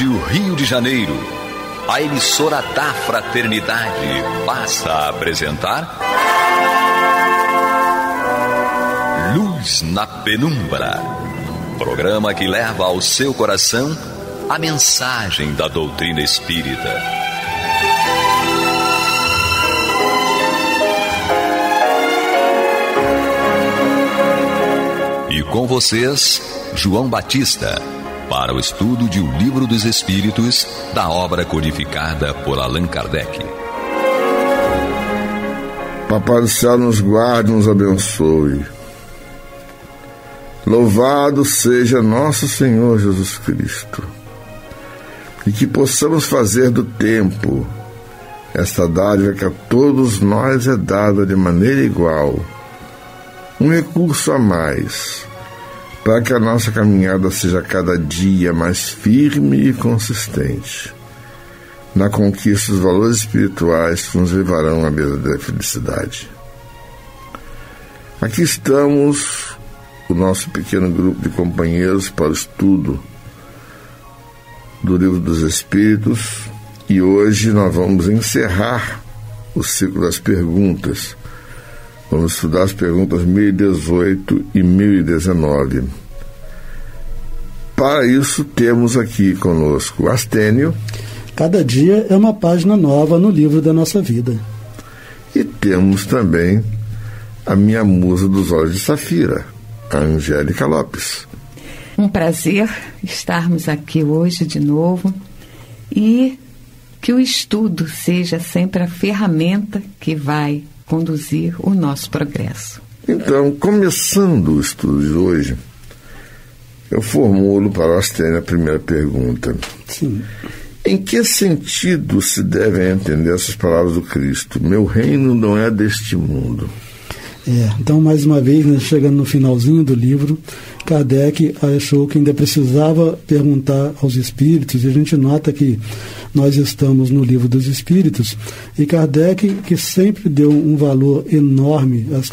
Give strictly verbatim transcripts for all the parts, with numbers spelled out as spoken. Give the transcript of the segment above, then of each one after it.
Rádio Rio de Janeiro, a emissora da Fraternidade, passa a apresentar Luz na Penumbra, programa que leva ao seu coração a mensagem da doutrina espírita. E com vocês, João Batista, para o estudo de O Livro dos Espíritos, da obra codificada por Allan Kardec. Papai do Céu nos guarde, nos abençoe. Louvado seja nosso Senhor Jesus Cristo. E que possamos fazer do tempo esta dádiva que a todos nós é dada de maneira igual, um recurso a mais, para que a nossa caminhada seja cada dia mais firme e consistente na conquista dos valores espirituais que nos levarão à verdadeira felicidade. Aqui estamos, o nosso pequeno grupo de companheiros para o estudo do Livro dos Espíritos, e hoje nós vamos encerrar o ciclo das perguntas. Vamos estudar as perguntas mil e dezoito e mil e dezenove. Para isso, temos aqui conosco Astênio. Cada dia é uma página nova no livro da nossa vida. E temos também a minha musa dos olhos de safira, a Angélica Lopes. Um prazer estarmos aqui hoje de novo e que o estudo seja sempre a ferramenta que vai conduzir o nosso progresso. Então, começando o estudo de hoje, eu formulo para o Astênio a primeira pergunta. Sim. Em que sentido se devem entender essas palavras do Cristo? Meu reino não é deste mundo. É, então, mais uma vez, né, chegando no finalzinho do livro, Kardec achou que ainda precisava perguntar aos espíritos, e a gente nota que nós estamos no Livro dos Espíritos, e Kardec, que sempre deu um valor enorme às,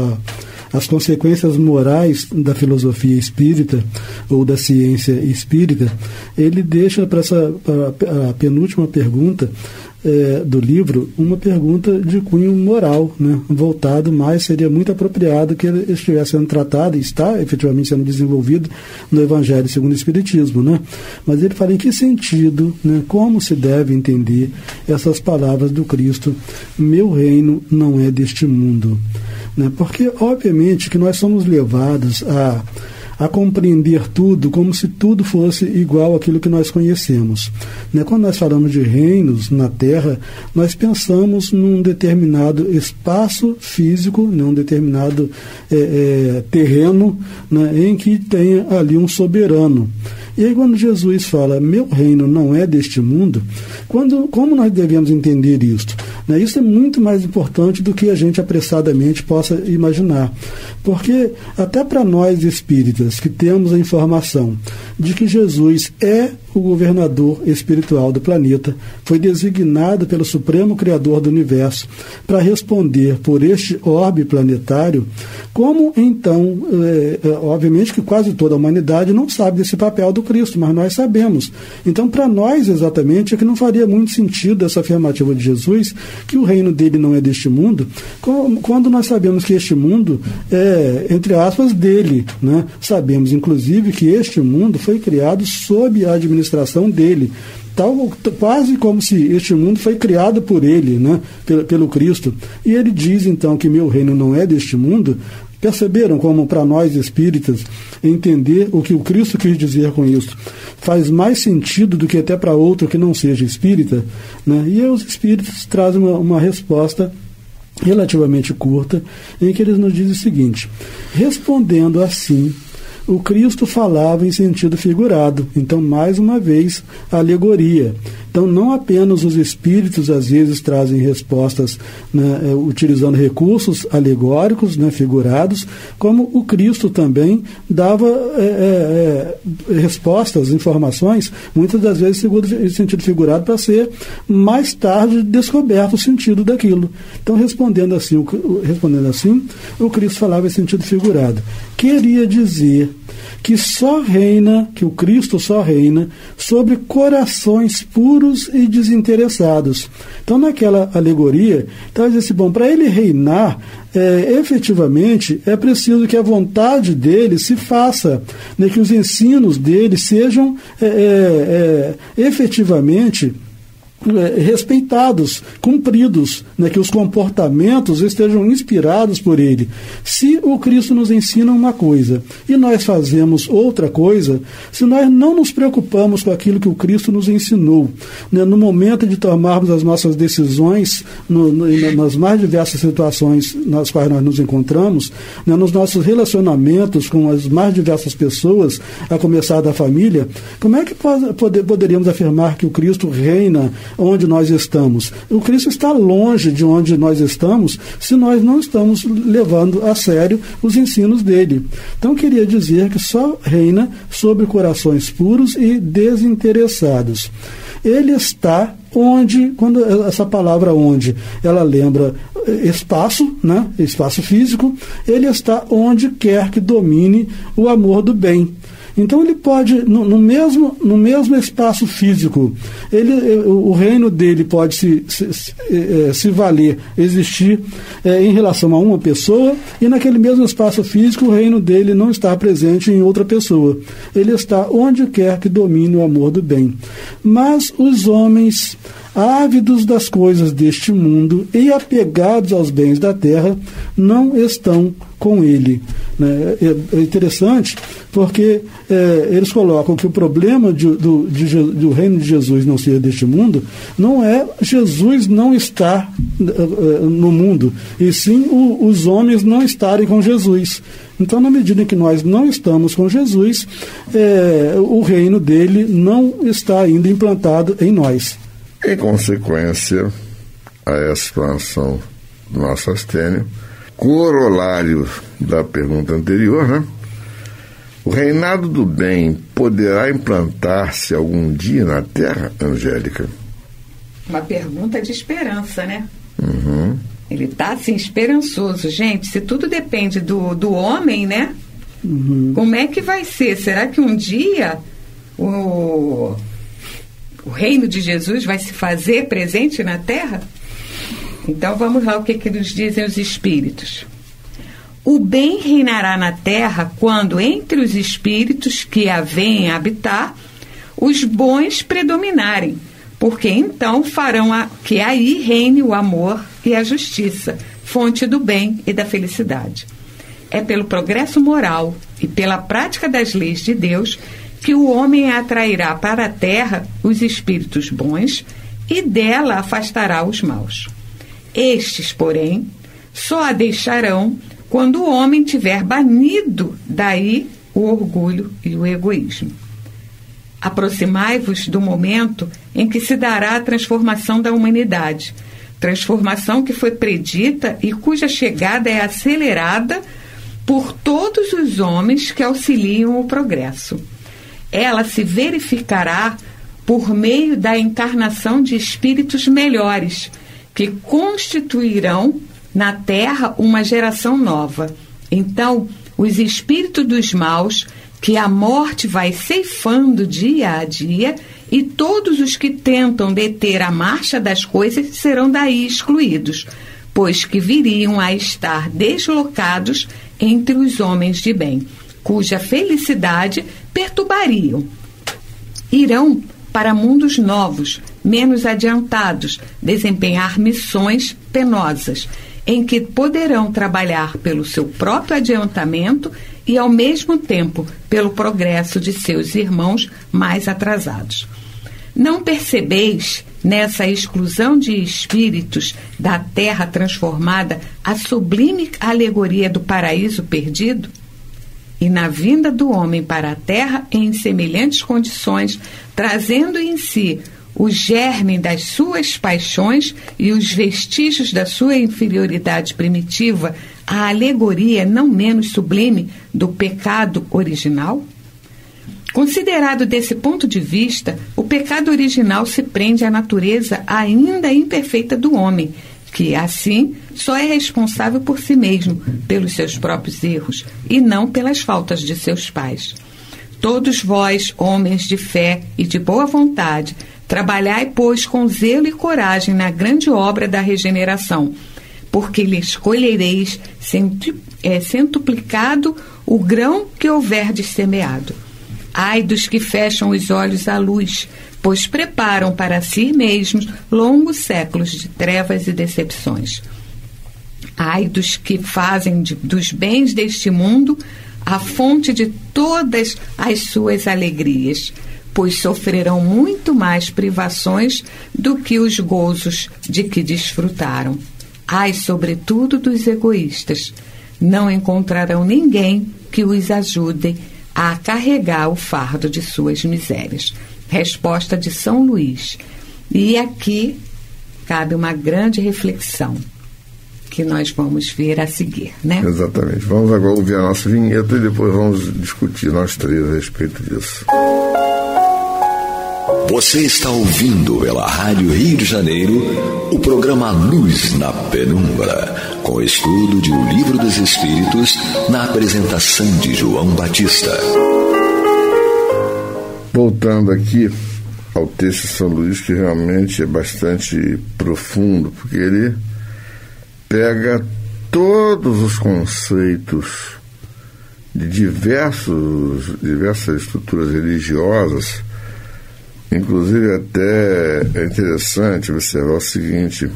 a, às consequências morais da filosofia espírita ou da ciência espírita, ele deixa para essa pra, a penúltima pergunta É, do livro, uma pergunta de cunho moral, né? Voltado, mas seria muito apropriado que ele estivesse sendo tratado, e está efetivamente sendo desenvolvido no Evangelho segundo o Espiritismo, né? Mas ele fala em que sentido, né? Como se deve entender essas palavras do Cristo: meu reino não é deste mundo, né? Porque obviamente que nós somos levados a a compreender tudo como se tudo fosse igual àquilo que nós conhecemos. Né? Quando nós falamos de reinos na Terra, nós pensamos num determinado espaço físico, num determinado é, é, terreno, né, em que tenha ali um soberano. E aí quando Jesus fala, meu reino não é deste mundo, quando, como nós devemos entender isto? Né? Isso é muito mais importante do que a gente apressadamente possa imaginar. Porque até para nós espíritas que temos a informação de que Jesus é o governador espiritual do planeta, foi designado pelo Supremo Criador do Universo para responder por este orbe planetário, como então, é, é, obviamente que quase toda a humanidade não sabe desse papel do Cristo, mas nós sabemos. Então, para nós, exatamente, é que não faria muito sentido essa afirmativa de Jesus, que o reino dele não é deste mundo, quando nós sabemos que este mundo é, entre aspas, dele, né? Sabemos, inclusive, que este mundo foi criado sob a administração dele, tal, quase como se este mundo foi criado por ele, né? pelo, pelo Cristo. E ele diz, então, que meu reino não é deste mundo. Perceberam como, para nós espíritas, entender o que o Cristo quis dizer com isso faz mais sentido do que até para outro que não seja espírita, né? E os espíritas trazem uma, uma resposta relativamente curta, em que eles nos dizem o seguinte: respondendo assim, o Cristo falava em sentido figurado. Então, mais uma vez, a alegoria. Então, não apenas os espíritos, às vezes, trazem respostas, né, utilizando recursos alegóricos, né, figurados, como o Cristo também dava é, é, respostas, informações, muitas das vezes em sentido figurado, para ser mais tarde descoberto o sentido daquilo. Então, respondendo assim, o, respondendo assim, o Cristo falava em sentido figurado. Queria dizer que só reina, que o Cristo só reina sobre corações puros e desinteressados. Então, naquela alegoria, então, diz assim, bom, para ele reinar, é, efetivamente, é preciso que a vontade dele se faça, né, que os ensinos dele sejam é, é, é, efetivamente respeitados, cumpridos, né, que os comportamentos estejam inspirados por ele. Se o Cristo nos ensina uma coisa e nós fazemos outra coisa, se nós não nos preocupamos com aquilo que o Cristo nos ensinou, né, no momento de tomarmos as nossas decisões, no, no, nas mais diversas situações nas quais nós nos encontramos, né, nos nossos relacionamentos com as mais diversas pessoas, a começar da família, como é que pode, poderíamos afirmar que o Cristo reina onde nós estamos? O Cristo está longe de onde nós estamos se nós não estamos levando a sério os ensinos dele. Então, queria dizer que só reina sobre corações puros e desinteressados. Ele está onde, quando essa palavra onde, ela lembra espaço, né? Espaço físico, ele está onde quer que domine o amor do bem. Então ele pode, no, no, mesmo, no mesmo espaço físico, ele, o, o reino dele pode se, se, se, é, se valer, existir é, em relação a uma pessoa, e naquele mesmo espaço físico o reino dele não está presente em outra pessoa. Ele está onde quer que domine o amor do bem. Mas os homens, ávidos das coisas deste mundo e apegados aos bens da terra, não estão com ele. Né? É interessante porque é, eles colocam que o problema de, do, de, do reino de Jesus não ser deste mundo não é Jesus não estar uh, no mundo, e sim o, os homens não estarem com Jesus. Então, na medida em que nós não estamos com Jesus, é, o reino dele não está ainda implantado em nós. Em consequência a essa expansão do nosso astênio, corolário da pergunta anterior, né? O reinado do bem poderá implantar-se algum dia na Terra, Angélica? Uma pergunta de esperança, né? Uhum. Ele está assim, esperançoso. Gente, se tudo depende do, do homem, né? Uhum. Como é que vai ser? Será que um dia o, o reino de Jesus vai se fazer presente na Terra? Então vamos lá, o que, que nos dizem os espíritos. O bem reinará na terra quando entre os espíritos que a veem habitar, os bons predominarem, porque então farão a, que aí reine o amor e a justiça, fonte do bem e da felicidade. É pelo progresso moral e pela prática das leis de Deus que o homem atrairá para a terra os espíritos bons e dela afastará os maus. Estes, porém, só a deixarão quando o homem tiver banido daí o orgulho e o egoísmo. Aproximai-vos do momento em que se dará a transformação da humanidade, transformação que foi predita e cuja chegada é acelerada por todos os homens que auxiliam o progresso. Ela se verificará por meio da encarnação de espíritos melhores, que constituirão na Terra uma geração nova. Então, os espíritos dos maus, que a morte vai ceifando dia a dia, e todos os que tentam deter a marcha das coisas serão daí excluídos, pois que viriam a estar deslocados entre os homens de bem, cuja felicidade perturbariam. Irão para mundos novos, menos adiantados, desempenhar missões penosas, em que poderão trabalhar pelo seu próprio adiantamento e, ao mesmo tempo, pelo progresso de seus irmãos mais atrasados. Não percebeis, nessa exclusão de espíritos da terra transformada, a sublime alegoria do paraíso perdido? E na vinda do homem para a terra em semelhantes condições, trazendo em si o germe das suas paixões e os vestígios da sua inferioridade primitiva, a alegoria não menos sublime do pecado original? Considerado desse ponto de vista, o pecado original se prende à natureza ainda imperfeita do homem, que, assim, só é responsável por si mesmo, pelos seus próprios erros, e não pelas faltas de seus pais. Todos vós, homens de fé e de boa vontade, trabalhai, pois, com zelo e coragem na grande obra da regeneração, porque lhes colhereis centuplicado o grão que houverdes semeado. Ai dos que fecham os olhos à luz, pois preparam para si mesmos longos séculos de trevas e decepções. Ai dos que fazem de, dos bens deste mundo a fonte de todas as suas alegrias, pois sofrerão muito mais privações do que os gozos de que desfrutaram. Ai, sobretudo, dos egoístas. Não encontrarão ninguém que os ajude a carregar o fardo de suas misérias. Resposta de São Luís. E aqui cabe uma grande reflexão que nós vamos ver a seguir, né? Exatamente. Vamos agora ouvir a nossa vinheta e depois vamos discutir nós três a respeito disso. Você está ouvindo pela Rádio Rio de Janeiro o programa Luz na Penumbra, com estudo de O Livro dos Espíritos, na apresentação de João Batista. Voltando aqui ao texto de São Luís, que realmente é bastante profundo, porque ele pega todos os conceitos de diversos, diversas estruturas religiosas. Inclusive, até é interessante observar o seguinte: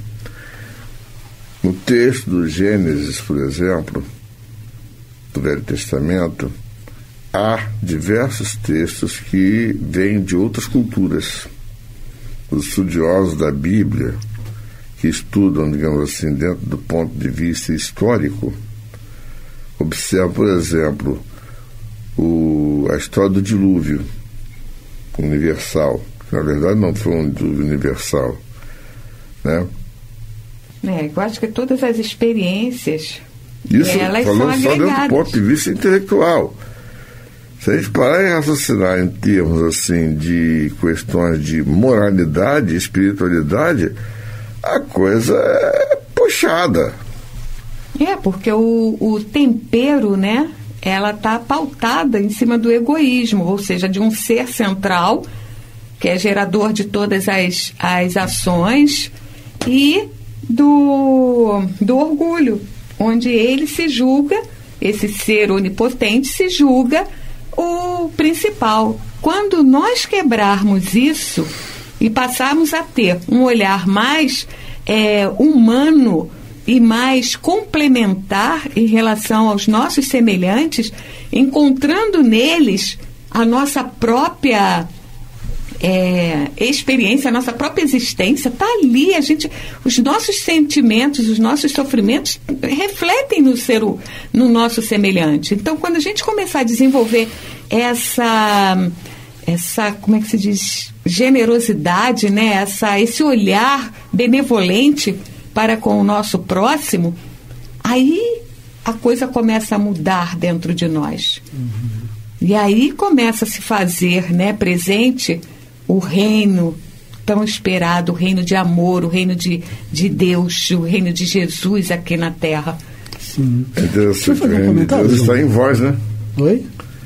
no texto do Gênesis, por exemplo, do Velho Testamento, há diversos textos que vêm de outras culturas. Os estudiosos da Bíblia, que estudam, digamos assim, dentro do ponto de vista histórico, observam, por exemplo, o, a história do dilúvio universal, que na verdade não foi um dilúvio universal, né? É, eu acho que todas as experiências, isso elas falando são só agregadas. dentro do ponto de vista intelectual. Se a gente parar e raciocinar em termos assim de questões de moralidade e espiritualidade, a coisa é puxada. É, porque o, o tempero, né, ela está pautada em cima do egoísmo, ou seja, de um ser central, que é gerador de todas as, as ações, e do, do orgulho, onde ele se julga, esse ser onipotente se julga o principal. Quando nós quebrarmos isso e passarmos a ter um olhar mais é, humano e mais complementar em relação aos nossos semelhantes, encontrando neles a nossa própria é, experiência, a nossa própria existência, está ali. A gente, os nossos sentimentos, os nossos sofrimentos refletem no, ser, no nosso semelhante. Então, quando a gente começar a desenvolver essa, essa como é que se diz, generosidade, né? essa, esse olhar benevolente para com o nosso próximo, aí a coisa começa a mudar dentro de nós. Uhum. E aí começa a se fazer, né, presente o reino tão esperado, o reino de amor, o reino de, de Deus, o reino de Jesus aqui na Terra. Sim. É interessante, o reino de Deus está em vós, né? Oi?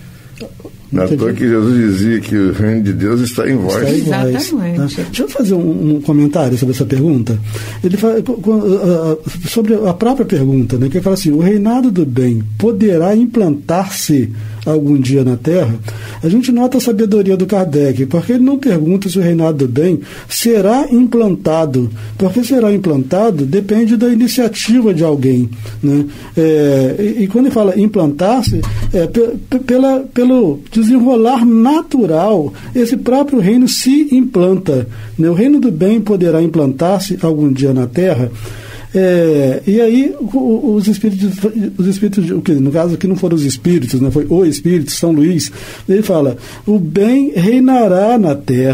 Na toa que Jesus dizia que o reino de Deus está em vós. Está em vós. Exatamente. Tá? Deixa eu fazer um, um comentário sobre essa pergunta. Ele fala, sobre a própria pergunta, né, que ele fala assim: o reinado do bem poderá implantar-se algum dia na Terra? A gente nota a sabedoria do Kardec, porque ele não pergunta se o reinado do bem será implantado, porque será implantado depende da iniciativa de alguém, né? É, e, e quando ele fala implantar-se, é p- pela, pelo desenrolar natural, esse próprio reino se implanta, né? O reino do bem poderá implantar-se algum dia na Terra. É, e aí os espíritos, os espíritos, no caso aqui não foram os espíritos, né, foi o Espírito, São Luís, ele fala: o bem reinará na terra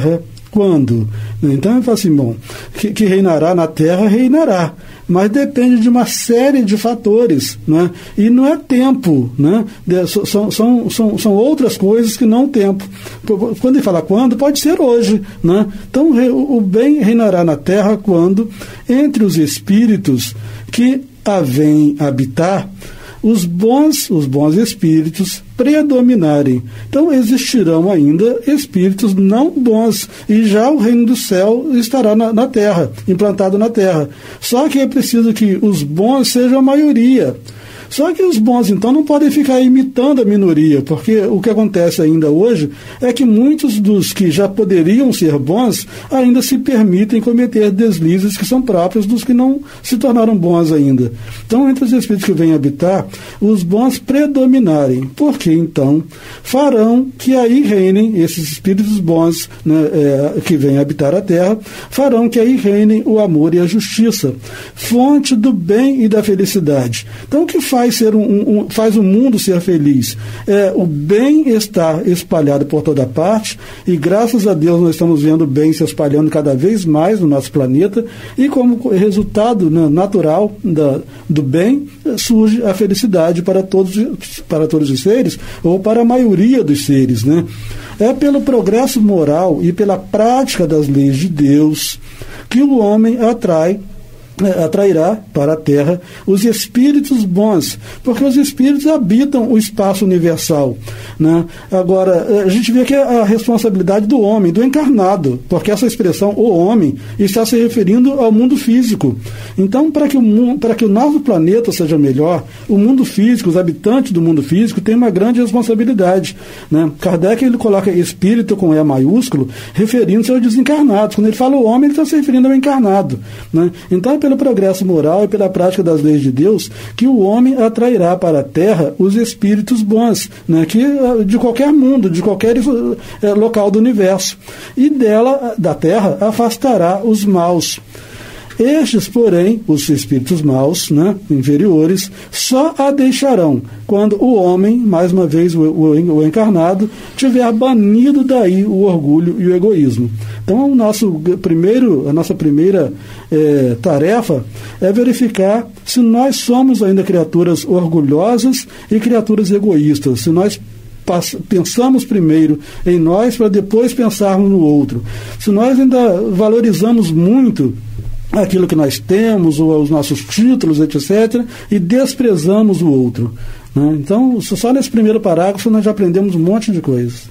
Quando? Então eu falo assim, bom, que, que reinará na terra, reinará, mas depende de uma série de fatores, né? E não é tempo, né? São, são, são, são outras coisas que não tempo. Quando ele fala quando, pode ser hoje, né? Então o bem reinará na terra quando, entre os espíritos que a vêm habitar, os bons, os bons espíritos predominarem. Então existirão ainda espíritos não bons, e já o reino do céu estará na, na terra, implantado na terra. Só que é preciso que os bons sejam a maioria. Só que os bons, então, não podem ficar imitando a minoria, porque o que acontece ainda hoje é que muitos dos que já poderiam ser bons ainda se permitem cometer deslizes que são próprios dos que não se tornaram bons ainda. Então, entre os espíritos que vêm habitar, os bons predominarem, porque, então, farão que aí reinem, esses espíritos bons, né, é, que vêm habitar a terra, farão que aí reinem o amor e a justiça, fonte do bem e da felicidade. Então, o que faz Faz, ser um, um, faz o mundo ser feliz? É, o bem está espalhado por toda parte, e graças a Deus nós estamos vendo o bem se espalhando cada vez mais no nosso planeta, e como resultado, né, natural da, do bem, surge a felicidade para todos, para todos os seres, ou para a maioria dos seres, né? É pelo progresso moral e pela prática das leis de Deus que o homem atrai atrairá para a Terra os espíritos bons, porque os espíritos habitam o espaço universal, né? Agora, a gente vê que é a responsabilidade do homem, do encarnado, porque essa expressão, o homem, está se referindo ao mundo físico. Então, para que o mundo, para que o nosso planeta seja melhor, o mundo físico, os habitantes do mundo físico têm uma grande responsabilidade, né? Kardec, ele coloca espírito com E maiúsculo, referindo-se aos desencarnados. Quando ele fala o homem, ele está se referindo ao encarnado, né? Então, pelo progresso moral e pela prática das leis de Deus que o homem atrairá para a Terra os espíritos bons, né, que, de qualquer mundo, de qualquer é, local do universo, e dela, da Terra, afastará os maus. Estes, porém, os espíritos maus, né, inferiores, só a deixarão quando o homem, mais uma vez o, o, o encarnado, tiver banido daí o orgulho e o egoísmo. Então, o nosso primeiro, a nossa primeira é, tarefa é verificar se nós somos ainda criaturas orgulhosas e criaturas egoístas, se nós pensamos primeiro em nós para depois pensarmos no outro, se nós ainda valorizamos muito aquilo que nós temos, ou os nossos títulos, etcétera, e desprezamos o outro, né? Então, só nesse primeiro parágrafo nós já aprendemos um monte de coisas.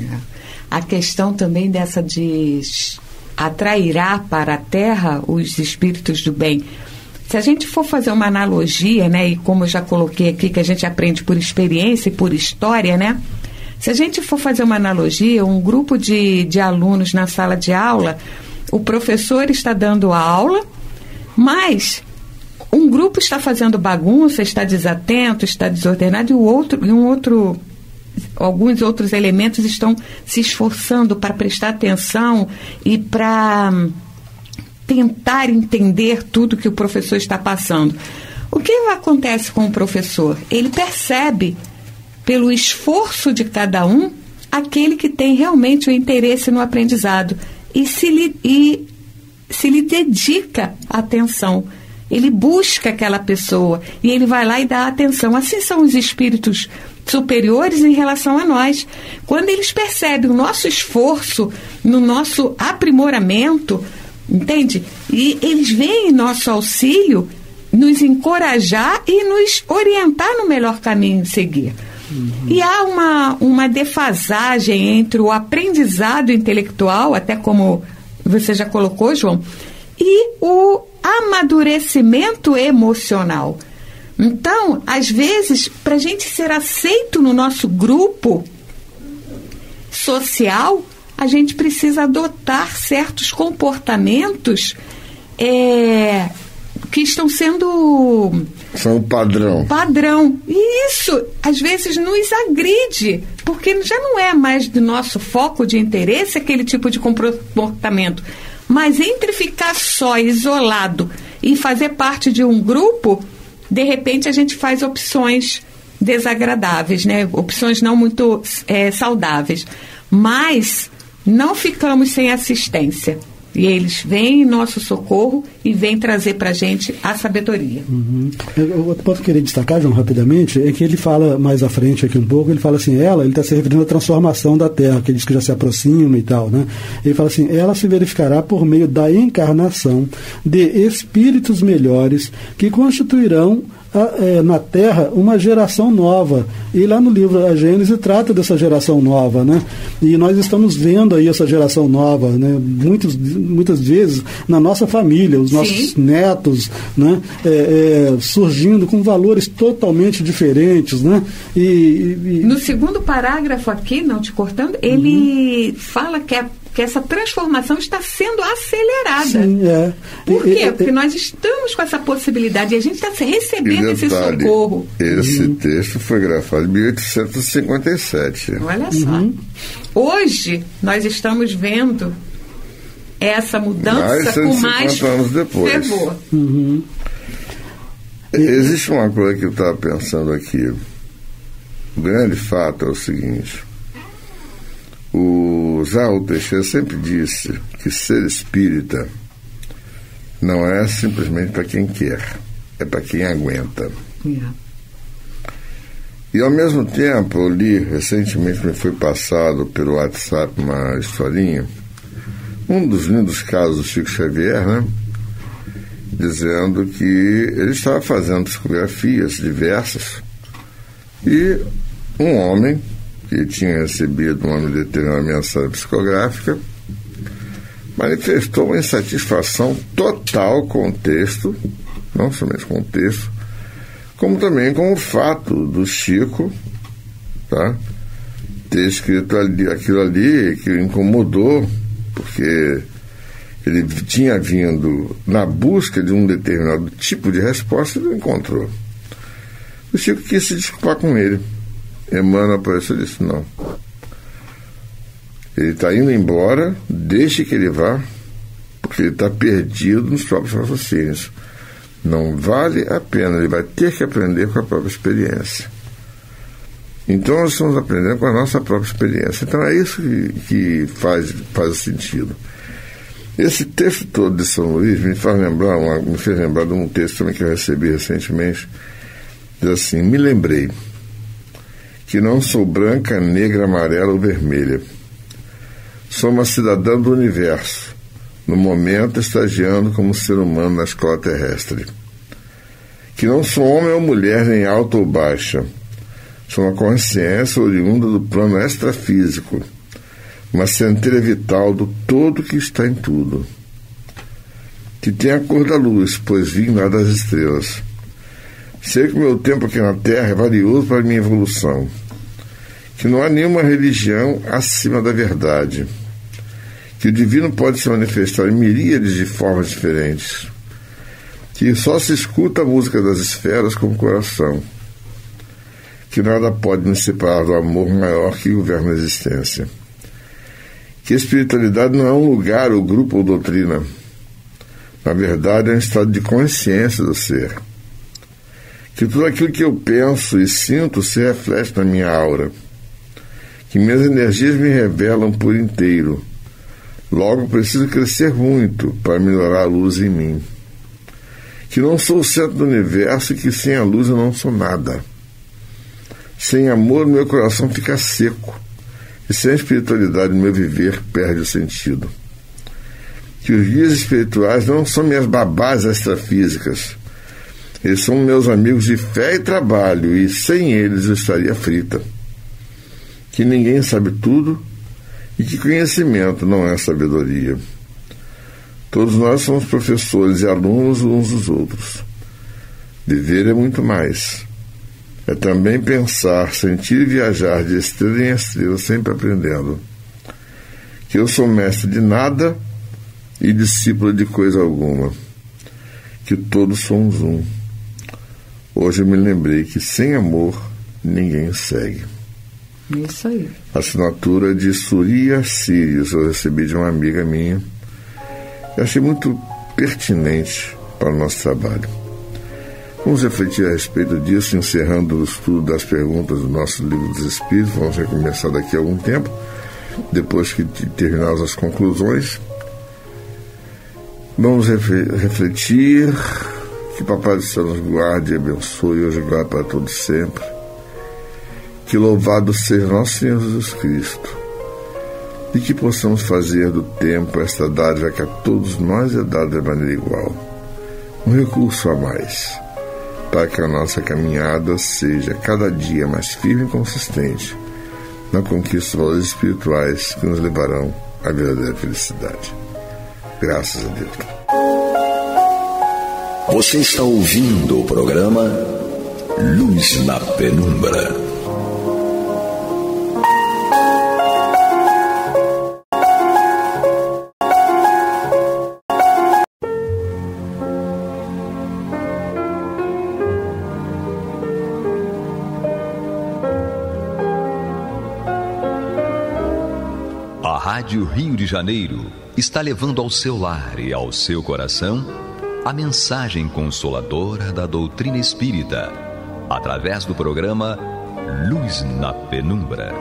A questão também dessa de atrairá para a Terra os espíritos do bem. Se a gente for fazer uma analogia, né, e como eu já coloquei aqui, que a gente aprende por experiência e por história, né? Se a gente for fazer uma analogia, um grupo de, de alunos na sala de aula, o professor está dando aula, mas um grupo está fazendo bagunça, está desatento, está desordenado, e o outro, e um outro, alguns outros elementos estão se esforçando para prestar atenção e para tentar entender tudo que o professor está passando. O que acontece com o professor? Ele percebe, pelo esforço de cada um, aquele que tem realmente o interesse no aprendizado. E se, lhe, e se lhe dedica atenção, ele busca aquela pessoa e ele vai lá e dá atenção. Assim são os espíritos superiores em relação a nós. Quando eles percebem o nosso esforço, no nosso aprimoramento, entende? E eles veem nosso auxílio, nos encorajar e nos orientar no melhor caminho a seguir. Uhum. E há uma, uma defasagem entre o aprendizado intelectual, até como você já colocou, João, e o amadurecimento emocional. Então, às vezes, para a gente ser aceito no nosso grupo social, a gente precisa adotar certos comportamentos é, que estão sendo... São o padrão. Padrão. E isso, às vezes, nos agride, porque já não é mais do nosso foco de interesse aquele tipo de comportamento. Mas entre ficar só, isolado, e fazer parte de um grupo, de repente a gente faz opções desagradáveis, né? Opções não muito é, saudáveis. Mas não ficamos sem assistência. E eles vêm em nosso socorro e vêm trazer para a gente a sabedoria. Uhum. Eu posso querer destacar, João, rapidamente, é que ele fala mais à frente aqui um pouco, ele fala assim, ela, ele está se referindo à transformação da Terra, que ele diz que já se aproxima e tal, né? Ele fala assim, ela se verificará por meio da encarnação de espíritos melhores que constituirão A, é, na Terra uma geração nova, e lá no livro A Gênese trata dessa geração nova, né? E nós estamos vendo aí essa geração nova, né? Muitos, muitas vezes na nossa família, os nossos Sim. netos, né? É, é, surgindo com valores totalmente diferentes, né? E, e, no segundo parágrafo aqui, não te cortando, ele uhum. fala que é que essa transformação está sendo acelerada. Sim, é. Por quê? E, Porque e, nós estamos com essa possibilidade e a gente está recebendo detalhe, esse socorro. Esse uhum. texto foi gravado em mil oitocentos e cinquenta e sete. Olha só. Uhum. Hoje, nós estamos vendo essa mudança com mais anos depois. fervor. Uhum. Existe uma coisa que eu estava pensando aqui. O grande fato é o seguinte... O Zé Teixeira sempre disse que ser espírita não é simplesmente para quem quer, é para quem aguenta. Yeah. E ao mesmo tempo eu li, recentemente me foi passado pelo WhatsApp uma historinha, um dos lindos casos do Chico Xavier, né? Dizendo que ele estava fazendo psicografias diversas e um homem que tinha recebido uma determinada mensagem psicográfica, manifestou uma insatisfação total com o texto, não somente com o texto, como também com o fato do Chico, tá, ter escrito ali, aquilo ali que o incomodou, porque ele tinha vindo na busca de um determinado tipo de resposta e não encontrou. O Chico quis se desculpar com ele. Emmanuel apareceu e disse, não. Ele está indo embora, deixe que ele vá, porque ele está perdido nos próprios raciocínios. Não vale a pena, ele vai ter que aprender com a própria experiência. Então nós estamos aprendendo com a nossa própria experiência. Então é isso que, que faz, faz sentido. Esse texto todo de São Luís me faz lembrar, uma, me fez lembrar de um texto também que eu recebi recentemente, diz assim, me lembrei que não sou branca, negra, amarela ou vermelha. Sou uma cidadã do universo, no momento estagiando como ser humano na escola terrestre. Que não sou homem ou mulher, nem alta ou baixa. Sou uma consciência oriunda do plano extrafísico, uma centelha vital do todo que está em tudo. Que tem a cor da luz, pois vim lá das estrelas. Sei que o meu tempo aqui na Terra é valioso para a minha evolução. Que não há nenhuma religião acima da verdade. Que o divino pode se manifestar em miríades de formas diferentes. Que só se escuta a música das esferas com o coração. Que nada pode me separar do amor maior que governa a existência. Que a espiritualidade não é um lugar, ou grupo, ou doutrina. Na verdade, é um estado de consciência do ser. Que tudo aquilo que eu penso e sinto se reflete na minha aura. Que minhas energias me revelam por inteiro. Logo, preciso crescer muito para melhorar a luz em mim. Que não sou o centro do universo e que sem a luz eu não sou nada. Sem amor, meu coração fica seco. E sem a espiritualidade, meu viver perde o sentido. Que os guias espirituais não são minhas babás extrafísicas. Eles são meus amigos de fé e trabalho, e sem eles eu estaria frita. Que ninguém sabe tudo e que conhecimento não é sabedoria. Todos nós somos professores e alunos uns dos outros. Viver é muito mais. É também pensar, sentir e viajar de estrela em estrela, sempre aprendendo. Que eu sou mestre de nada e discípulo de coisa alguma. Que todos somos um. Hoje eu me lembrei que sem amor ninguém segue. Isso aí. Assinatura de Surya Sirius, eu recebi de uma amiga minha. Eu achei muito pertinente para o nosso trabalho. Vamos refletir a respeito disso, encerrando o estudo das perguntas do nosso Livro dos Espíritos. Vamos recomeçar daqui a algum tempo. depois que terminarmos as conclusões, vamos refletir. Que Papai do Céu nos guarde e abençoe hoje e agora para todos sempre. Que louvado seja nosso Senhor Jesus Cristo, e que possamos fazer do tempo esta dádiva que a todos nós é dada de maneira igual, um recurso a mais, para que a nossa caminhada seja cada dia mais firme e consistente na conquista dos valores espirituais que nos levarão à verdadeira felicidade. Graças a Deus. Você está ouvindo o programa Luz na Penumbra. A Rádio Rio de Janeiro está levando ao seu lar e ao seu coração a mensagem consoladora da doutrina espírita, através do programa Luz na Penumbra.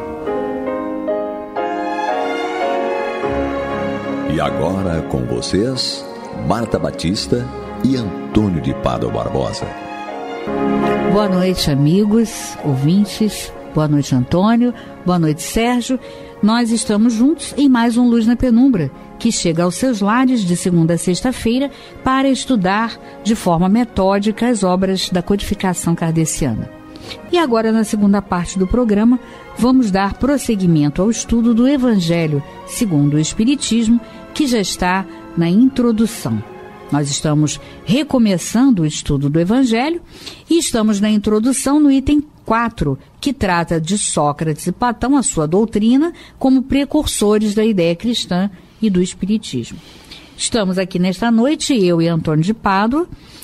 E agora com vocês, Marta Batista e Antônio de Pádua Barbosa. Boa noite, amigos, ouvintes. Boa noite, Antônio. Boa noite, Sérgio. Nós estamos juntos em mais um Luz na Penumbra, que chega aos seus lares de segunda a sexta-feira para estudar de forma metódica as obras da codificação kardeciana. E agora, na segunda parte do programa, vamos dar prosseguimento ao estudo do Evangelho segundo o Espiritismo, que já está na introdução. Nós estamos recomeçando o estudo do Evangelho e estamos na introdução no item quatro, que trata de Sócrates e Platão, a sua doutrina, como precursores da ideia cristã e do Espiritismo. Estamos aqui nesta noite, eu e Antônio de Pádua,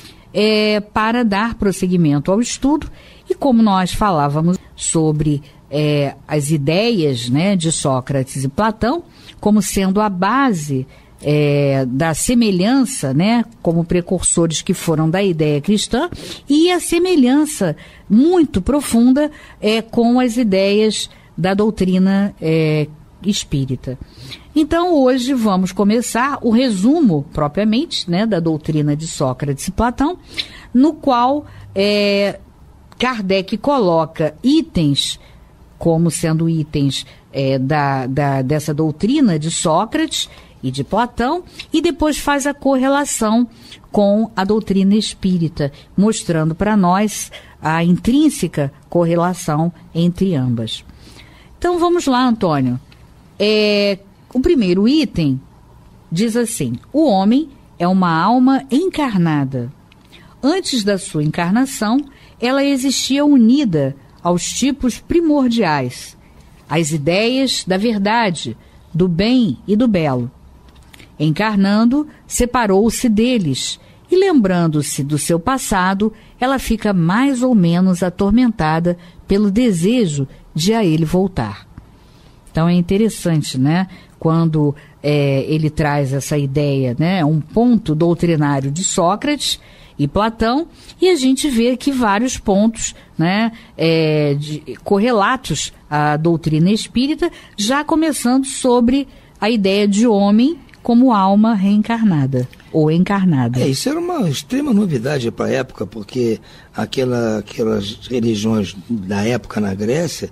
é, para dar prosseguimento ao estudo, e como nós falávamos sobre é, as ideias, né, de Sócrates e Platão, como sendo a base É, da semelhança, né, como precursores que foram da ideia cristã, e a semelhança muito profunda é, com as ideias da doutrina é, espírita. Então, hoje vamos começar o resumo, propriamente, né, da doutrina de Sócrates e Platão, no qual é, Kardec coloca itens como sendo itens é, da, da, dessa doutrina de Sócrates e de Platão, e depois faz a correlação com a doutrina espírita, mostrando para nós a intrínseca correlação entre ambas. Então vamos lá, Antônio. É, o primeiro item diz assim: o homem é uma alma encarnada. Antes da sua encarnação, ela existia unida aos tipos primordiais, às ideias da verdade, do bem e do belo. Encarnando, separou-se deles, e lembrando-se do seu passado, ela fica mais ou menos atormentada pelo desejo de a ele voltar. Então é interessante, né, quando é, ele traz essa ideia, né, um ponto doutrinário de Sócrates e Platão, e a gente vê aqui vários pontos, né, é, de, correlatos à doutrina espírita, já começando sobre a ideia de homem como alma reencarnada, ou encarnada. É, isso era uma extrema novidade para a época, porque aquela, aquelas religiões da época na Grécia,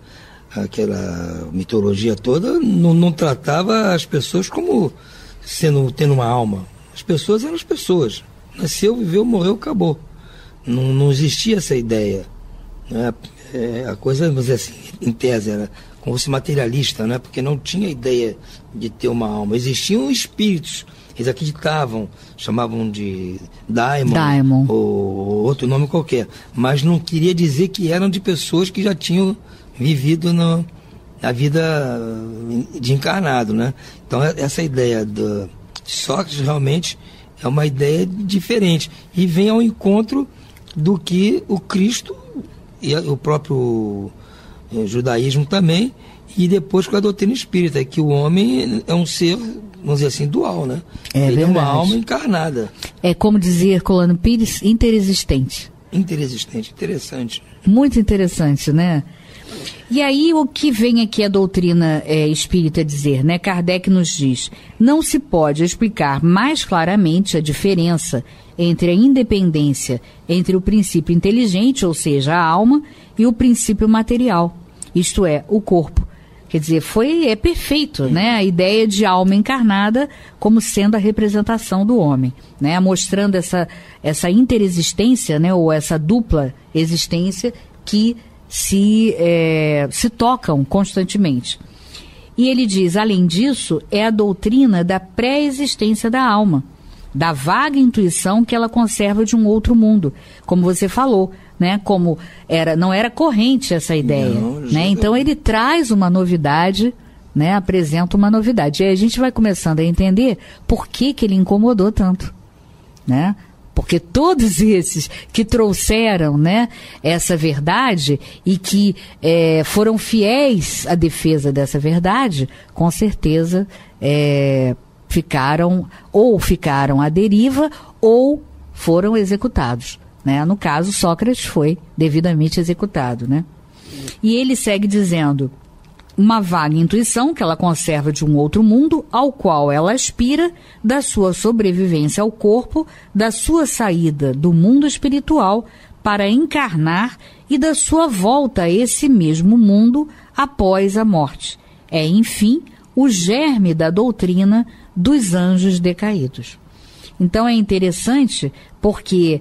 aquela mitologia toda, não, não tratava as pessoas como sendo, tendo uma alma. As pessoas eram as pessoas. Nasceu, viveu, morreu, acabou. Não, não existia essa ideia. Né? É, a coisa, vamos dizer assim, em tese, era como se materialista, né? Porque não tinha ideia de ter uma alma. Existiam espíritos, eles acreditavam, chamavam de daimon, daimon. Ou, ou outro nome qualquer, mas não queria dizer que eram de pessoas que já tinham vivido no, na vida de encarnado, né? Então essa ideia do, de Sócrates realmente é uma ideia diferente e vem ao encontro do que o Cristo e o próprio o judaísmo também, e depois com a doutrina espírita, que o homem é um ser, vamos dizer assim, dual, né? É Ele verdade. é uma alma encarnada. É como dizia Herculano Pires, interexistente. Interexistente, interessante. Muito interessante, né? E aí o que vem aqui a doutrina é, espírita dizer, né? Kardec nos diz, não se pode explicar mais claramente a diferença entre a independência entre o princípio inteligente, ou seja, a alma, e o princípio material, isto é, o corpo. Quer dizer, foi, é perfeito, né? A ideia de alma encarnada como sendo a representação do homem, né? Mostrando essa, essa interexistência, né? Ou essa dupla existência que se, é, se tocam constantemente. E ele diz, além disso, é a doutrina da pré-existência da alma, da vaga intuição que ela conserva de um outro mundo, como você falou, né? Como era, não era corrente essa ideia, não, né? Então ele traz uma novidade, né? Apresenta uma novidade. E aí a gente vai começando a entender por que que ele incomodou tanto, né? Porque todos esses que trouxeram, né, essa verdade e que é, foram fiéis à defesa dessa verdade, com certeza é, ficaram ou ficaram à deriva ou foram executados, né? No caso, Sócrates foi devidamente executado, né? E ele segue dizendo, uma vaga intuição que ela conserva de um outro mundo ao qual ela aspira, da sua sobrevivência ao corpo, da sua saída do mundo espiritual para encarnar e da sua volta a esse mesmo mundo após a morte. É, enfim, o germe da doutrina dos anjos decaídos. Então é interessante porque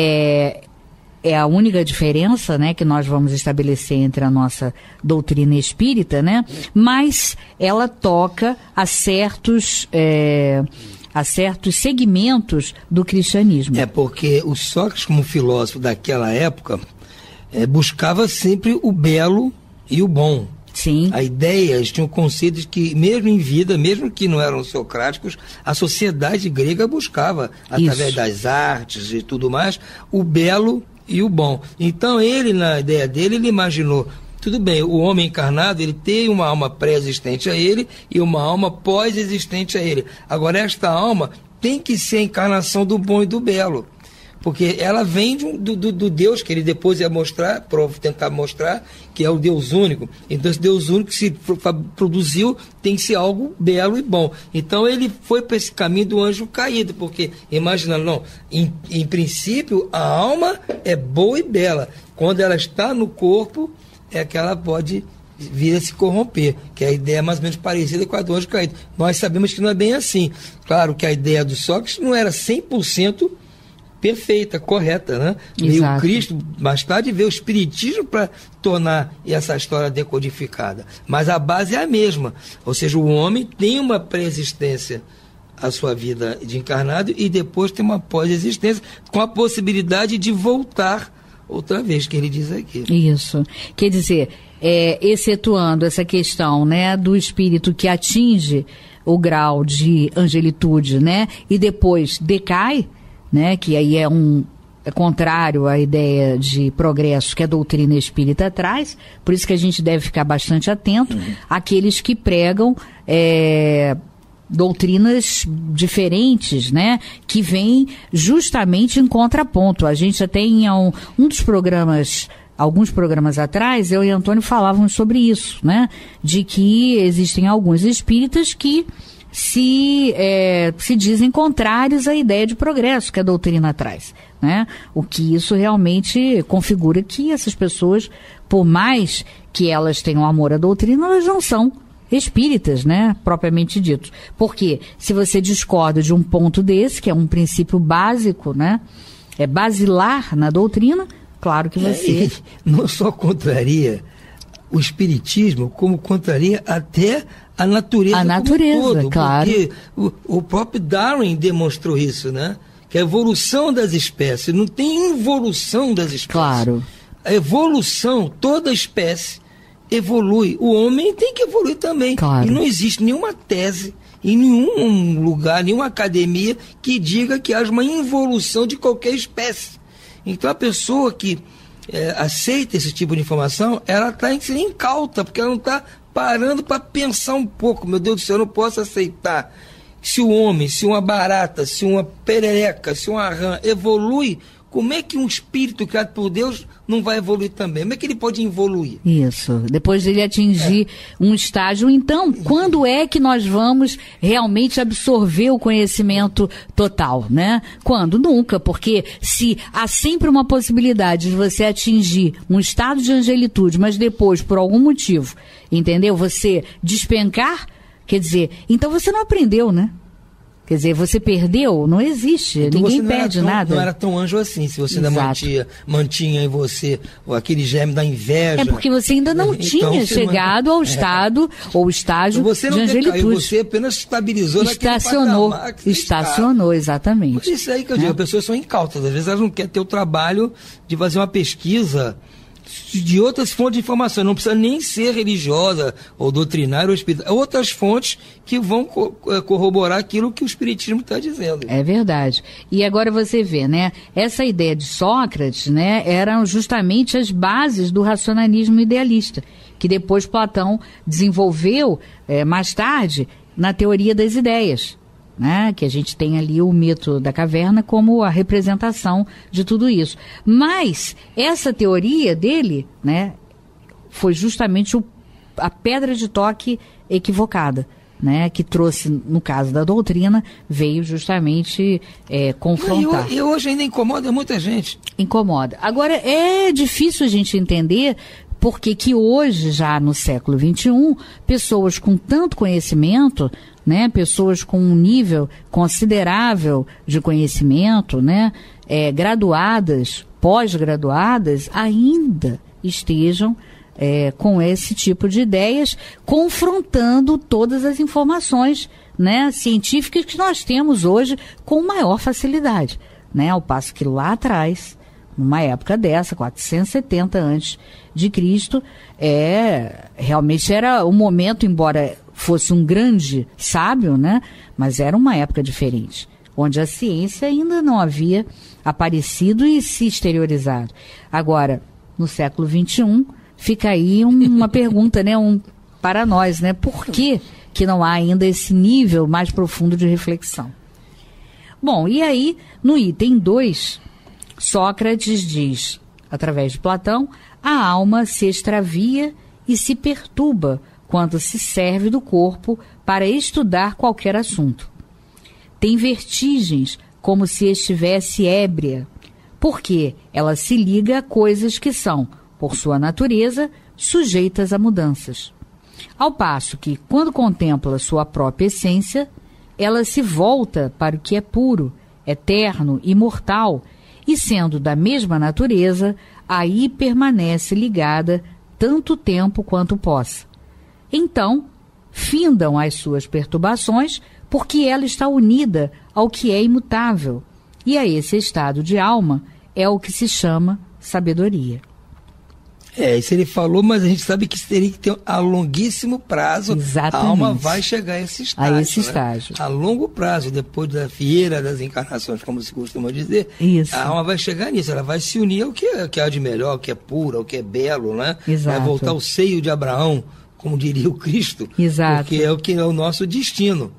é, é a única diferença, né, que nós vamos estabelecer entre a nossa doutrina espírita, né, mas ela toca a certos, é, a certos segmentos do cristianismo. É porque o Sócrates, como filósofo daquela época, é, buscava sempre o belo e o bom. Sim. A ideia, eles tinham conceitos que, mesmo em vida, mesmo que não eram socráticos, a sociedade grega buscava, através Isso. das artes e tudo mais, o belo e o bom. Então ele, na ideia dele, ele imaginou, tudo bem, o homem encarnado, ele tem uma alma pré-existente a ele e uma alma pós-existente a ele. Agora, esta alma tem que ser a encarnação do bom e do belo. Porque ela vem de um, do, do, do Deus que ele depois ia mostrar, tentar mostrar, que é o Deus único. Então esse Deus único que se produziu tem que ser algo belo e bom. Então ele foi para esse caminho do anjo caído, porque imaginando, não, em, em princípio a alma é boa e bela. Quando ela está no corpo, é que ela pode vir a se corromper, que a ideia é mais ou menos parecida com a do anjo caído. Nós sabemos que não é bem assim. Claro que a ideia do Sócrates não era cem por cento perfeita, correta, né? Veio o Cristo, mais tarde veio o Espiritismo para tornar essa história decodificada. Mas a base é a mesma. Ou seja, o homem tem uma pré-existência à sua vida de encarnado e depois tem uma pós-existência com a possibilidade de voltar outra vez, que ele diz aqui. Isso. Quer dizer, é, excetuando essa questão, né, do espírito que atinge o grau de angelitude, né, e depois decai, né, que aí é um é contrário à ideia de progresso que a doutrina espírita traz, por isso que a gente deve ficar bastante atento uhum. àqueles que pregam é, doutrinas diferentes, né, que vêm justamente em contraponto. A gente até em um, um dos programas, alguns programas atrás, eu e Antônio falávamos sobre isso, né, de que existem alguns espíritas que se, é, se dizem contrários à ideia de progresso que a doutrina traz, né? O que isso realmente configura que essas pessoas, por mais que elas tenham amor à doutrina, elas não são espíritas, né? Propriamente dito. Porque se você discorda de um ponto desse, que é um princípio básico, né? É basilar na doutrina, claro que você... É, não só contraria o espiritismo, como contraria até a natureza, a natureza como um todo, claro. Porque o, o próprio Darwin demonstrou isso, né? Que a evolução das espécies, não tem involução das espécies. Claro. A evolução, toda espécie evolui. O homem tem que evoluir também. Claro. E não existe nenhuma tese em nenhum lugar, nenhuma academia que diga que haja uma involução de qualquer espécie. Então a pessoa que É, aceita esse tipo de informação, ela está incauta, porque ela não está parando para pensar um pouco. Meu Deus do céu, eu não posso aceitar. Se o homem, se uma barata, se uma perereca, se uma rã evolui como é que um espírito criado por Deus não vai evoluir também? Como é que ele pode evoluir? Isso, depois dele atingir é. um estágio. Então, quando é que nós vamos realmente absorver o conhecimento total, né? Quando? Nunca, porque se há sempre uma possibilidade de você atingir um estado de angelitude, mas depois, por algum motivo, entendeu? Você despencar, quer dizer, então você não aprendeu, né? Quer dizer, você perdeu, não existe, então ninguém perde tão, nada. Não era tão anjo assim, se você ainda mantinha, mantinha em você aquele germe da inveja. É porque você ainda não então, tinha chegado não... ao estado, é. ou estágio você não de angelitude. Decaiu, você apenas estabilizou Estacionou, naquele patamar. Estacionou, está. exatamente. Por isso aí que eu digo, é. as pessoas são incautas, às vezes elas não querem ter o trabalho de fazer uma pesquisa de outras fontes de informação, não precisa nem ser religiosa ou doutrinária ou espírita, outras fontes que vão co- corroborar aquilo que o espiritismo está dizendo. É verdade. E agora você vê, né, essa ideia de Sócrates, né, eram justamente as bases do racionalismo idealista, que depois Platão desenvolveu é, mais tarde na teoria das ideias. Né, que a gente tem ali o mito da caverna como a representação de tudo isso. Mas essa teoria dele, né, foi justamente o, a pedra de toque equivocada, né, que trouxe, no caso da doutrina, veio justamente é, confrontar. E, e hoje ainda incomoda muita gente. Incomoda. Agora, é difícil a gente entender porque que hoje, já no século vinte e um, pessoas com tanto conhecimento, né, pessoas com um nível considerável de conhecimento, né, é, graduadas, pós-graduadas, ainda estejam é, com esse tipo de ideias, confrontando todas as informações, né, científicas que nós temos hoje com maior facilidade, né, ao passo que lá atrás, numa época dessa, quatrocentos e setenta antes de Cristo, é, realmente era um momento, embora fosse um grande sábio, né, mas era uma época diferente, onde a ciência ainda não havia aparecido e se exteriorizado. Agora, no século vinte e um, fica aí um, uma pergunta, né, um, para nós, né, por que que não há ainda esse nível mais profundo de reflexão? Bom, e aí, no item dois, Sócrates diz, através de Platão, a alma se extravia e se perturba quando se serve do corpo para estudar qualquer assunto. Tem vertigens como se estivesse ébria, porque ela se liga a coisas que são, por sua natureza, sujeitas a mudanças. Ao passo que, quando contempla sua própria essência, ela se volta para o que é puro, eterno, imortal, e sendo da mesma natureza, aí permanece ligada tanto tempo quanto possa. Então, findam as suas perturbações, porque ela está unida ao que é imutável, e a esse estado de alma é o que se chama sabedoria. É, isso ele falou, mas a gente sabe que teria que ter a longuíssimo prazo. Exatamente. A alma vai chegar a esse estágio. A esse né? estágio. A longo prazo, depois da fieira das encarnações, como se costuma dizer, isso. A alma vai chegar nisso, ela vai se unir ao que é, que há de melhor, ao que é puro, ao que é belo, né? Exato. Vai voltar ao seio de Abraão, como diria o Cristo. Exato. Porque é o que é o nosso destino.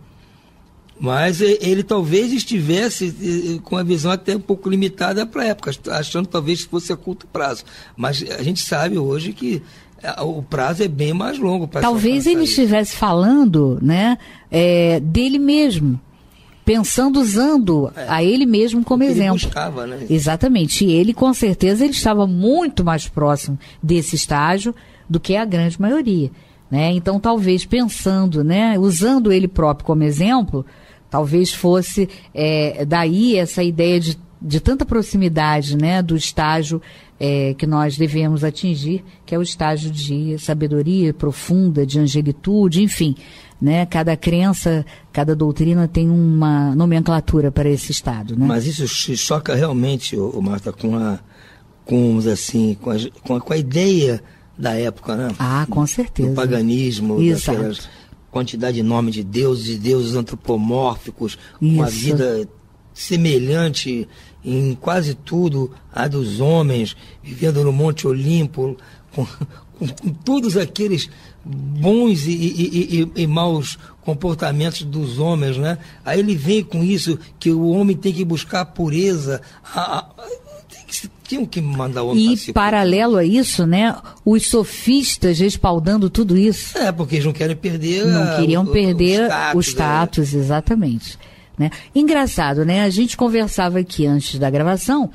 Mas ele talvez estivesse com a visão até um pouco limitada para a época, achando talvez que fosse a curto prazo. Mas a gente sabe hoje que o prazo é bem mais longo. Para talvez ele isso. estivesse falando, né, é, dele mesmo, pensando, usando é, a ele mesmo como exemplo. Ele buscava, né? Exatamente. E ele, com certeza, ele estava muito mais próximo desse estágio do que a grande maioria. Né? Então, talvez pensando, né, usando ele próprio como exemplo, talvez fosse é, daí essa ideia de, de tanta proximidade, né, do estágio é, que nós devemos atingir, que é o estágio de sabedoria profunda, de angelitude, enfim. Né? Cada crença, cada doutrina tem uma nomenclatura para esse estado. Né? Mas isso choca realmente, ô, ô Marta, com a, com, assim, com, a, com, a, com a ideia da época, né? Ah, com certeza. Do paganismo, Exato. daquelas quantidade enorme de deuses e deuses antropomórficos, Isso. com a vida semelhante em quase tudo à dos homens, vivendo no Monte Olimpo, com, com, com todos aqueles bons e, e, e, e maus comportamentos dos homens, né? Aí ele vem com isso, que o homem tem que buscar a pureza, a, a, tinham que mandar o homem. E paralelo a isso, né, os sofistas respaldando tudo isso. É, porque eles não querem perder... Não a, queriam o, perder o status, o status é. exatamente. Né? Engraçado, né? A gente conversava aqui antes da gravação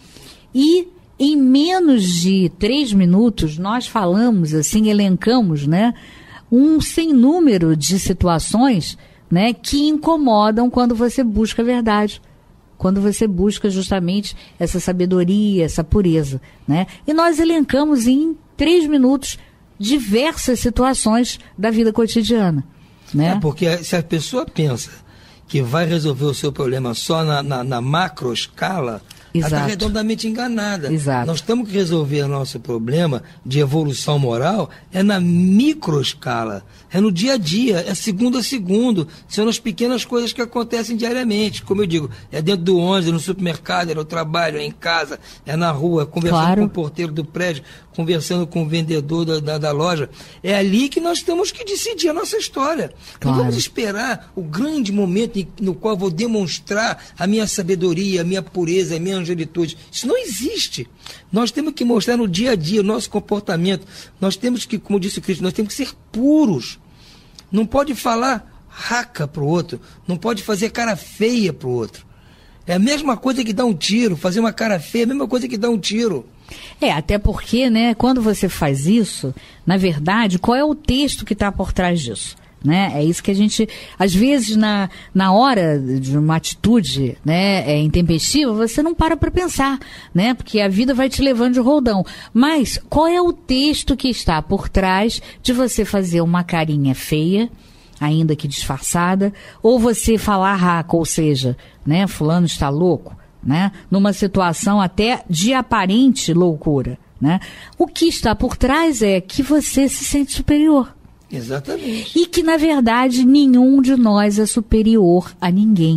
e em menos de três minutos nós falamos, assim, elencamos, né, um sem número de situações, né, que incomodam quando você busca a verdade, quando você busca justamente essa sabedoria, essa pureza, né? E nós elencamos em três minutos diversas situações da vida cotidiana, né? É, porque se a pessoa pensa que vai resolver o seu problema só na, na, na macro escala, ela está redondamente enganada. Exato. Nós temos que resolver o nosso problema de evolução moral é na microescala, é no dia a dia, é segundo a segundo, são as pequenas coisas que acontecem diariamente. Como eu digo, é dentro do ônibus, é no supermercado, é no trabalho, é em casa, é na rua, conversando claro. com o porteiro do prédio, conversando com o vendedor da, da, da loja. É ali que nós temos que decidir a nossa história. Claro. Não vamos esperar o grande momento em, no qual eu vou demonstrar a minha sabedoria, a minha pureza, a minha angelitude. Isso não existe. Nós temos que mostrar no dia a dia o nosso comportamento. Nós temos que, como disse o Cristo, nós temos que ser puros. Não pode falar raca para o outro. Não pode fazer cara feia para o outro. É a mesma coisa que dar um tiro. Fazer uma cara feia é a mesma coisa que dar um tiro. É, até porque, né, quando você faz isso, na verdade, qual é o texto que está por trás disso? Né? É isso que a gente, às vezes, na, na hora de uma atitude, né, é, intempestiva, você não para para pensar, né? Porque a vida vai te levando de roldão. Mas qual é o texto que está por trás de você fazer uma carinha feia, ainda que disfarçada, ou você falar raca, ou seja, né, fulano está louco, né? Numa situação até de aparente loucura, né? O que está por trás é que você se sente superior. Exatamente. E que, na verdade, nenhum de nós é superior a ninguém.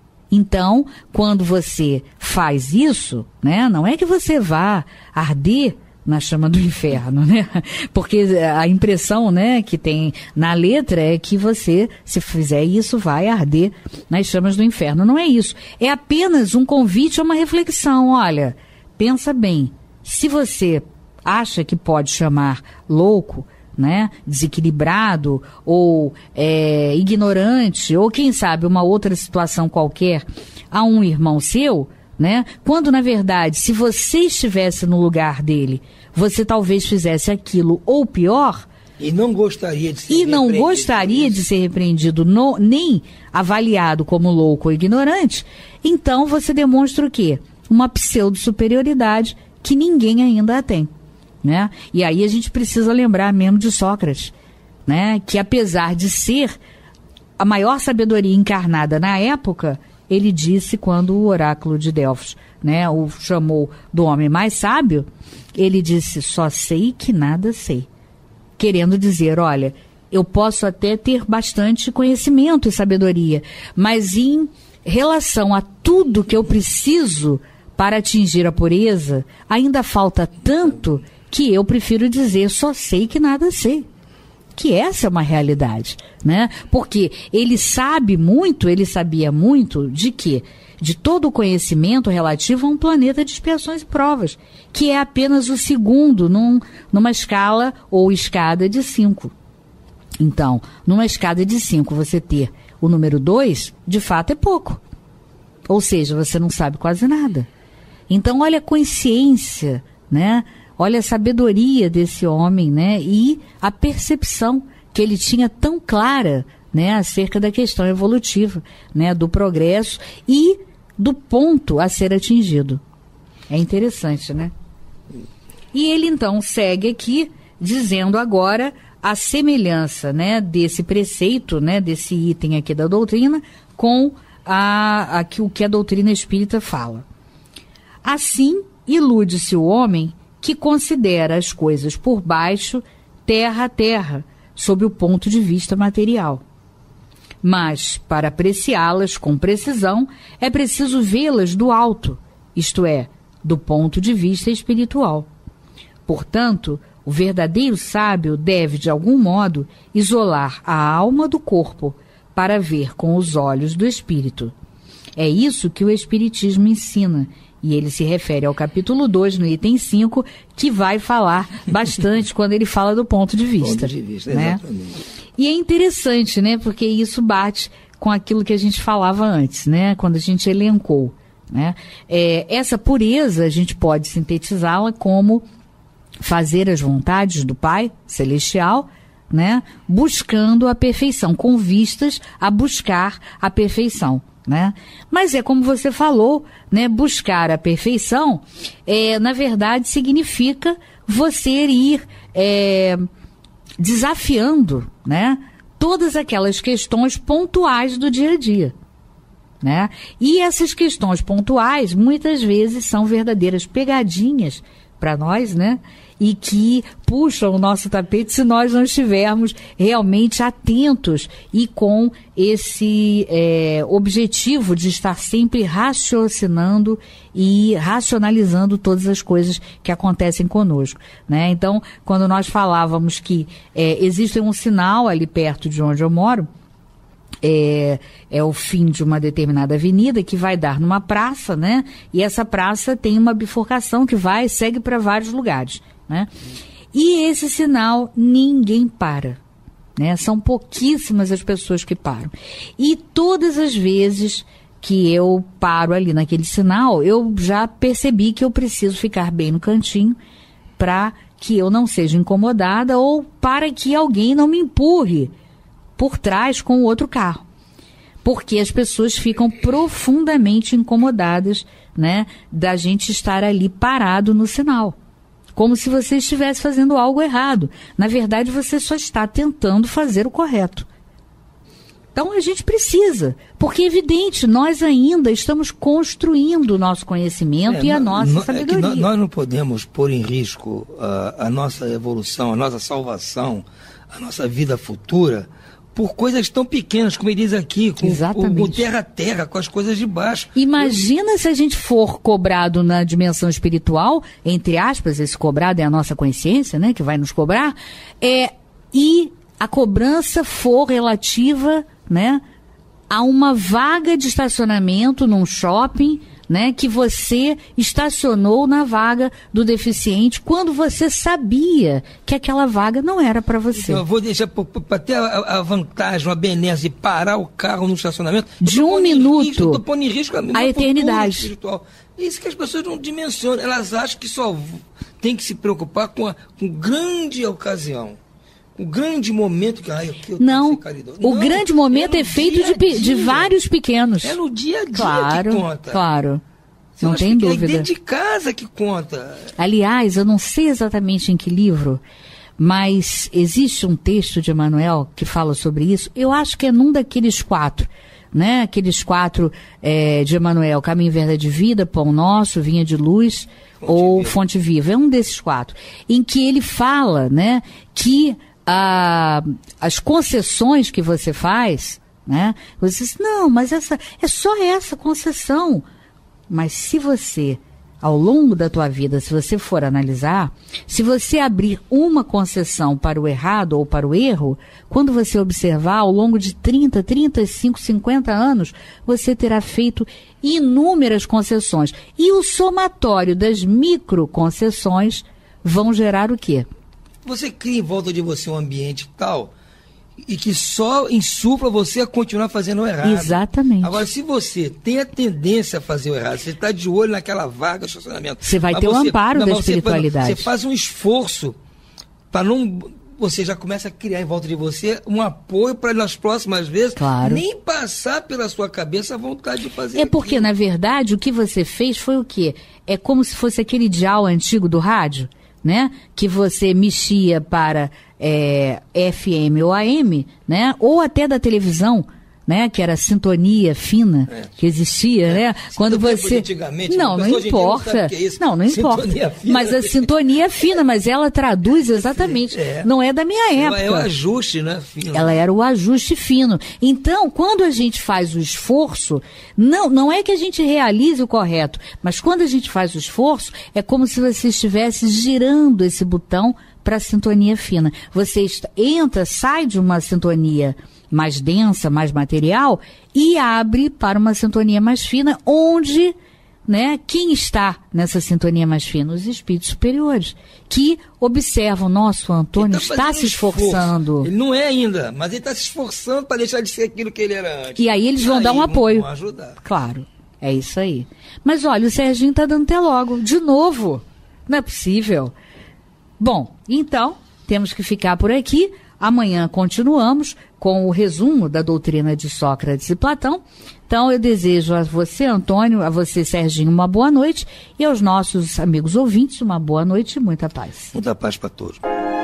Então, quando você faz isso, né, não é que você vá arder na chama do inferno, né? Porque a impressão, né, que tem na letra é que você, se fizer isso, vai arder nas chamas do inferno. Não é isso. É apenas um convite a uma reflexão. Olha, pensa bem. Se você acha que pode chamar louco, né, desequilibrado ou é, ignorante, ou quem sabe uma outra situação qualquer a um irmão seu, né, quando na verdade, se você estivesse no lugar dele, você talvez fizesse aquilo ou pior, e não gostaria de ser e não gostaria de ser repreendido, no, nem avaliado como louco ou ignorante, então você demonstra o quê? Uma pseudo-superioridade que ninguém ainda a tem. Né? E aí a gente precisa lembrar mesmo de Sócrates, né? Que apesar de ser a maior sabedoria encarnada na época, ele disse quando o oráculo de Delfos, né, o chamou do homem mais sábio, ele disse, só sei que nada sei. Querendo dizer, olha, eu posso até ter bastante conhecimento e sabedoria, mas em relação a tudo que eu preciso para atingir a pureza, ainda falta tanto que eu prefiro dizer, só sei que nada sei. Que essa é uma realidade, né? Porque ele sabe muito, ele sabia muito de quê? De todo o conhecimento relativo a um planeta de expiações e provas, que é apenas o segundo num, numa escala ou escada de cinco. Então, numa escada de cinco, você ter o número dois, de fato é pouco. Ou seja, você não sabe quase nada. Então, olha a consciência, né? Olha a sabedoria desse homem, né? E a percepção que ele tinha tão clara, né? Acerca da questão evolutiva, né? Do progresso e do ponto a ser atingido. É interessante, né? E ele, então, segue aqui, dizendo agora a semelhança, né? Desse preceito, né? Desse item aqui da doutrina, com a, a, o que a doutrina espírita fala. Assim, ilude-se o homem que considera as coisas por baixo, terra a terra, sob o ponto de vista material. Mas, para apreciá-las com precisão, é preciso vê-las do alto, isto é, do ponto de vista espiritual. Portanto, o verdadeiro sábio deve, de algum modo, isolar a alma do corpo para ver com os olhos do espírito. É isso que o Espiritismo ensina, E ele se refere ao capítulo dois, no item cinco, que vai falar bastante quando ele fala do ponto de vista. Ponto de vista, né? Exatamente. E é interessante, né? Porque isso bate com aquilo que a gente falava antes, né? Quando a gente elencou, né? É, essa pureza, a gente pode sintetizá-la como fazer as vontades do Pai Celestial, né? Buscando a perfeição, com vistas a buscar a perfeição. Né? Mas é como você falou, né? Buscar a perfeição, é, na verdade, significa você ir é, desafiando, né? Todas aquelas questões pontuais do dia a dia. Né? E essas questões pontuais, muitas vezes, são verdadeiras pegadinhas para nós, né? E que puxam o nosso tapete se nós não estivermos realmente atentos e com esse é, objetivo de estar sempre raciocinando e racionalizando todas as coisas que acontecem conosco, né? Então, quando nós falávamos que é, existe um sinal ali perto de onde eu moro, É, é o fim de uma determinada avenida que vai dar numa praça, né? E essa praça tem uma bifurcação que vai e segue para vários lugares, né? E esse sinal ninguém para, né? São pouquíssimas as pessoas que param. E todas as vezes que eu paro ali naquele sinal, eu já percebi que eu preciso ficar bem no cantinho para que eu não seja incomodada ou para que alguém não me empurre por trás com o outro carro, porque as pessoas ficam profundamente incomodadas, né, da gente estar ali parado no sinal, como se você estivesse fazendo algo errado. Na verdade, você só está tentando fazer o correto. Então, a gente precisa, porque é evidente, nós ainda estamos construindo o nosso conhecimento é, e a nossa nós, sabedoria. É que nós, nós não podemos pôr em risco uh, a nossa evolução, a nossa salvação, a nossa vida futura, por coisas tão pequenas, como ele diz aqui, com o, o terra a terra, com as coisas de baixo. Imagina Eu... se a gente for cobrado na dimensão espiritual, entre aspas, esse cobrado é a nossa consciência, né, que vai nos cobrar, é, e a cobrança for relativa, né, a uma vaga de estacionamento num shopping, né, que você estacionou na vaga do deficiente quando você sabia que aquela vaga não era para você. Então, eu vou deixar para ter a, a vantagem, a benesse de parar o carro no estacionamento de um minuto, estou pondo em risco a, a eternidade espiritual. Isso que as pessoas não dimensionam, elas acham que só tem que se preocupar com a com grande ocasião. O grande momento que... Ai, eu não, o não, grande momento é, é feito de, dia. de vários pequenos. É no dia a dia claro, que conta. Claro, Você não tem dúvida. É dentro de casa que conta. Aliás, eu não sei exatamente em que livro, mas existe um texto de Emmanuel que fala sobre isso. Eu acho que é num daqueles quatro, né? Aqueles quatro é, de Emmanuel, Caminho, Verdade e Vida, Pão Nosso, Vinha de Luz Fonte ou Viva. Fonte Viva. É um desses quatro. Em que ele fala, né, que a, as concessões que você faz, né? Você diz, não, mas essa, é só essa concessão. Mas se você, ao longo da tua vida, se você for analisar, se você abrir uma concessão para o errado ou para o erro, quando você observar, ao longo de trinta, trinta e cinco, cinquenta anos, você terá feito inúmeras concessões. E o somatório das microconcessões vão gerar o quê? Você cria em volta de você um ambiente tal e que só insufla você a continuar fazendo o errado. Exatamente. Agora, se você tem a tendência a fazer o errado, você está de olho naquela vaga de estacionamento. Você vai ter o amparo da espiritualidade. Você faz um esforço para não... Você já começa a criar em volta de você um apoio para nas próximas vezes claro. Nem passar pela sua cabeça a vontade de fazer É porque, aquilo. Na verdade, o que você fez foi o quê? É como se fosse aquele dial antigo do rádio, né? Que você mexia para é, F M ou A M, né? Ou até da televisão, né? Que era a sintonia fina é. que existia, é. né? Quando você não, não importa, não, não importa. Mas a sintonia fina, mas ela traduz exatamente. É. Não é da minha época. É o ajuste, né? Fino. Ela era o ajuste fino. Então, quando a gente faz o esforço, não, não é que a gente realize o correto, mas quando a gente faz o esforço, é como se você estivesse girando esse botão para a sintonia fina. Você entra, sai de uma sintonia mais densa, mais material, e abre para uma sintonia mais fina, onde né? Quem está nessa sintonia mais fina? Os espíritos superiores, que observam, nosso Antônio tá está se esforçando. Esforço. Ele não é ainda, mas ele está se esforçando para deixar de ser aquilo que ele era antes. E aí eles vão aí dar um apoio. Vão ajudar. Claro, é isso aí. Mas olha, o Serginho está dando até logo, de novo. Não é possível. Bom, então, temos que ficar por aqui. Amanhã continuamos com o resumo da doutrina de Sócrates e Platão. Então eu desejo a você, Antônio, a você, Serginho, uma boa noite, e aos nossos amigos ouvintes uma boa noite e muita paz. Muita paz para todos.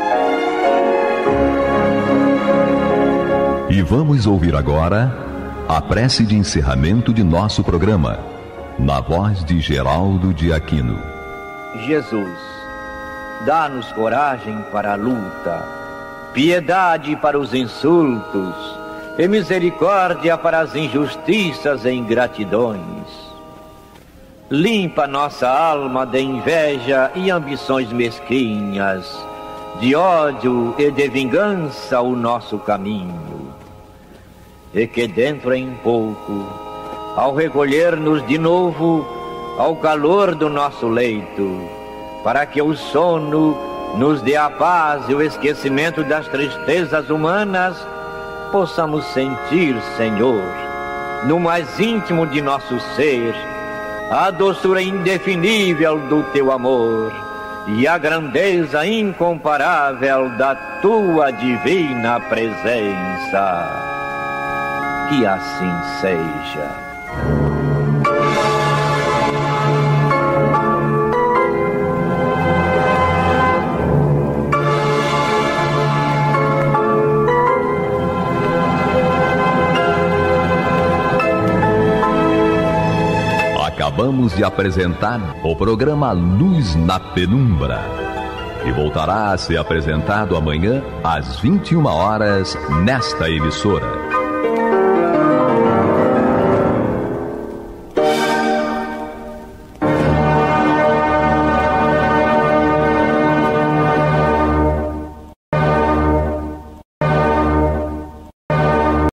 E vamos ouvir agora a prece de encerramento de nosso programa, na voz de Geraldo de Aquino. Jesus, dá-nos coragem para a luta, piedade para os insultos e misericórdia para as injustiças e ingratidões. Limpa nossa alma de inveja e ambições mesquinhas, de ódio e de vingança o nosso caminho. E que dentro em pouco, ao recolher-nos de novo ao calor do nosso leito, para que o sono nos dê a paz e o esquecimento das tristezas humanas, possamos sentir, Senhor, no mais íntimo de nosso ser, a doçura indefinível do Teu amor e a grandeza incomparável da Tua divina presença. Que assim seja. Acabamos de apresentar o programa Luz na Penumbra, que voltará a ser apresentado amanhã às vinte e uma horas nesta emissora.